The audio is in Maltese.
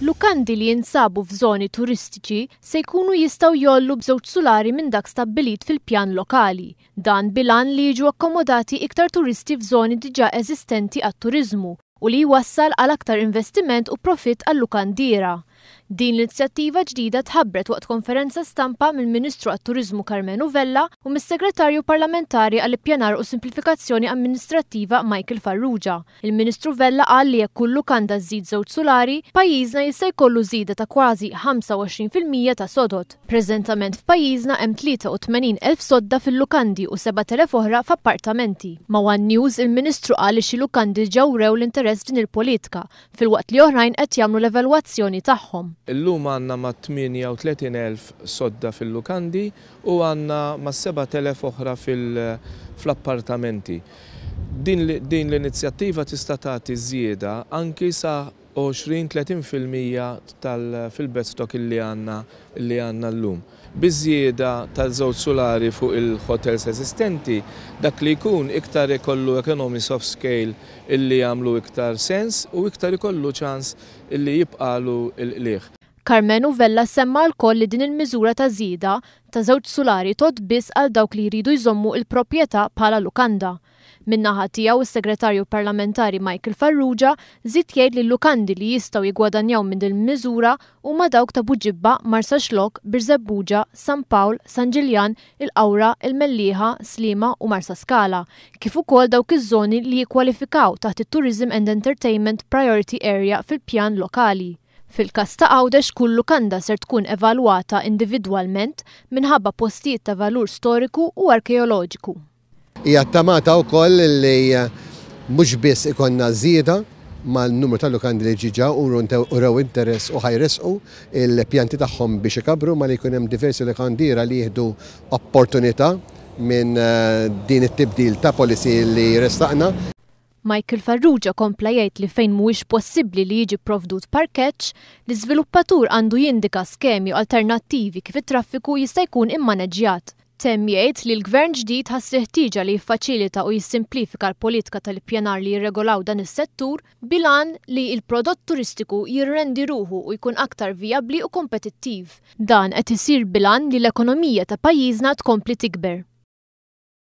Lukandi li jinsabu f'żoni turistiċi se jkunu jistgħu jollu b'żewġ sulari minn dak stabbilit fil-pjan lokali. Dan bilan li jiġu akkomodati iktar turisti f'żoni diġà eżistenti għat-turiżmu u li jwassal għal aktar investiment u profitt għall-lukandiera. Din l-inizjattiva ġdida tħabbret waqt konferenza stampa mill-Ministru għat-Turiżmu Carmenu Vella u mis-Segretarju Parlamentari għall-Ippjanar u Simplifikazzjoni Amministrattiva Michael Farrugia. Il-Ministru Vella qal li jekk kull lukanda żżid żewġ sulari, pajjiżna jista' jkollu żieda ta' kważi 25% ta' sodod. Preżentament f'pajjiżna hemm 83,000 sodda fil-lukandi u 7,000 oħra f'appartamenti. Ma' One News il-Ministru qal li xi lukandi ġewrew l-interess din il-politika filwaqt li oħrajn qed jagħmlu l-evalwazzjoni tagħhom. Illum għandna ma' 38,000 sodda fil-lukandi u għandna ma' 7,000 oħra fl-appartamenti. Din l-inizjattiva tista' tagħti żieda anki sa 20-30% fil-bedstock illi għandna llum. Biżieda tal-żewġ sulari fuq il-hotels eżistenti, dak li jkun iktar ikollu economies of scale illi jagħmlu iktar sens u iktar ikollu ċans illi jibqalu l-qlieħ. Carmenu Vella semma wkoll li din il-miżura ta' żieda ta' żewġ sulari tgħod biss għal dawk li jridu jżommu l-proprjetà bħala lukanda. Min-naħa tiegħu is-Segretarju Parlamentari Michael Farrugia żied jgħid li l-lukandi li jistgħu jiggwadanjaw minn din il-miżura huma dawk ta' Buġibba, Marsa Xlokk, Birzebbuġa, San Pawl, San Ġiljan, il-Qawra, il-Mellieħa, Sliema u Marsa Skala, kif ukoll dawk iż-żoni li jikkwalifikaw taħt it-Tourism and Entertainment Priority Area fil-pjan lokali. Fil-każ ta' Għawdex kull lukanda ser tkun evalwata individwalment minħabba postijiet ta' valur storiku u arkeoloġiku. Hija ttamata wkoll li mhux biss ikonna żieda mal-numru ta' lukandi li ġiġa uraw interess u ħajresqu il-pjanti tagħhom biex ikabru ma li jkun hemm diversi lukandiera li jieħdu opportunità minn din it-tibdil ta' policy li restaqna. Michael Farrugia kompla jgħid li fejn mhuwiex possibbli li jiġi provdut parkeġġ, l-iżviluppatur għandu jindika skemi alternattivi kif it-traffiku jista' jkun immaneġġjat. Temm jgħid li l-Gvern ġdid ħass ħtieġa li jiffaċilita u jissimplifika l-politika tal-ippjanar li jirregolaw dan is-settur bilan li l-prodott turistiku jirrendi ruħu u jkun aktar vijabbli u kompetittiv. Dan qed isir bilan li l-ekonomija ta' pajjiżna tkompli tikber.